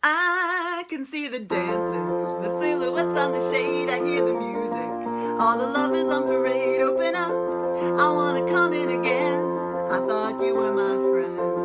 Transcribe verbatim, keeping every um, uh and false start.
I can see the dancing, the silhouettes on the shade. I hear the music, all the lovers on parade. Open up, I wanna come in again. I thought you were my friend.